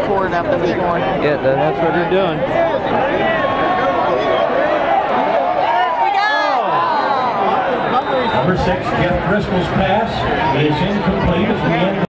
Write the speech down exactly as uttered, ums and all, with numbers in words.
poured up in the corn. Yeah, that's what they're doing. Number six, Jeff Driscoll's pass is incomplete as we end.